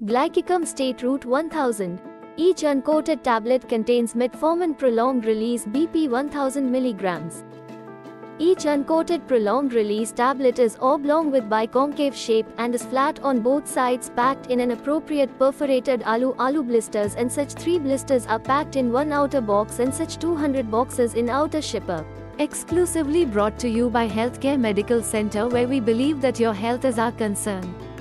Glycikam State Route 1000. Each uncoated tablet contains metformin prolonged release BP 1000 mg. Each uncoated prolonged release tablet is oblong with biconcave shape and is flat on both sides, packed in an appropriate perforated Alu Alu blisters, and such 3 blisters are packed in one outer box and such 200 boxes in outer shipper. Exclusively brought to you by Healthcare Medical Center, where we believe that your health is our concern.